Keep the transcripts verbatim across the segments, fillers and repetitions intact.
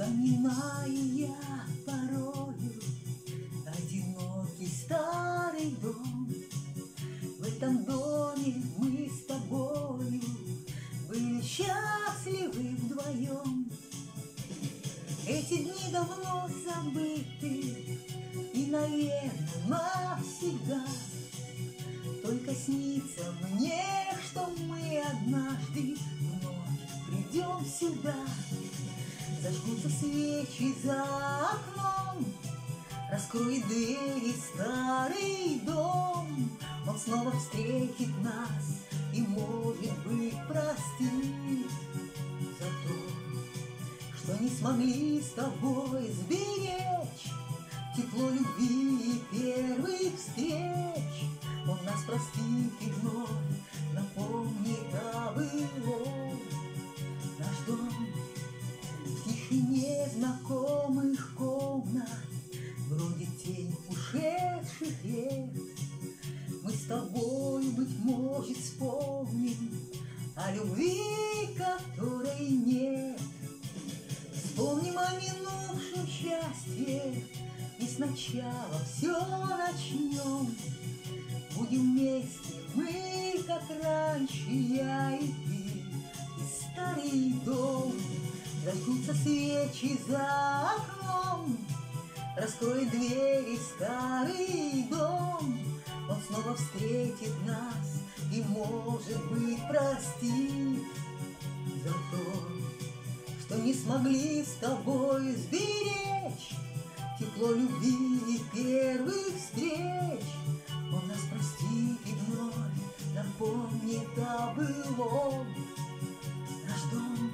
Вспоминаю я порою одинокий старый дом. В этом доме мы с тобою были счастливы вдвоем. Эти дни давно забыты и, наверное, навсегда. Только снится мне, что мы однажды вновь придем сюда. Зажгутся свечи за окном, раскроет двери старый дом. Он снова встретит нас и, может быть, простит за то, что не смогли с тобой сберечь тепло любви и первых встреч. Он нас простит и вновь напомнит о былом. Наш дом в тишине знакомых комнат бродит тень ушедших лет. Мы с тобой, быть может, вспомним о любви, которой нет. Вспомним о минувшем счастье и сначала все начнем. Будем вместе мы, как раньше, я и ты, и старый дом. Зажгутся свечи за окном, раскроет двери старый дом. Он снова встретит нас и, может быть, простит за то, что не смогли с тобой сберечь тепло любви и первых встреч. Он нас простит и вновь напомнит о былом. Наш дом.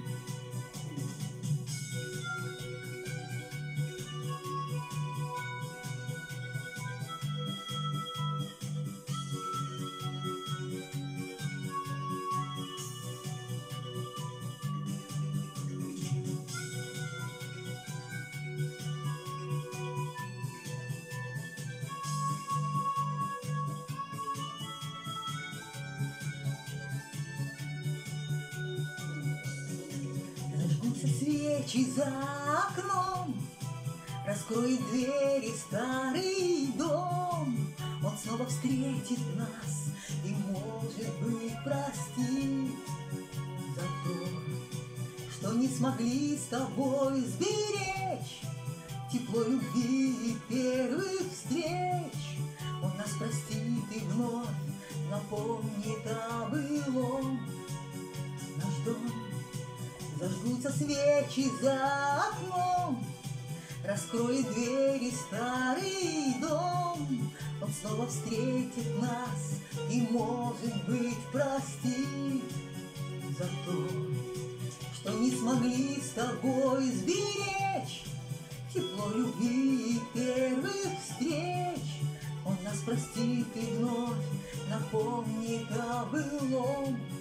Зажгутся свечи за окном, раскроет двери старый дом. Он снова встретит нас и, может быть, простит за то, что не смогли с тобой сберечь тепло любви и первых встреч. Он нас простит и вновь напомнит о былом. Наш дом. Зажгутся свечи за окном, раскроет двери старый дом. Он снова встретит нас и, может быть, простит за то, что не смогли с тобой сберечь тепло любви и первых встреч. Он нас простит и вновь напомнит о былом.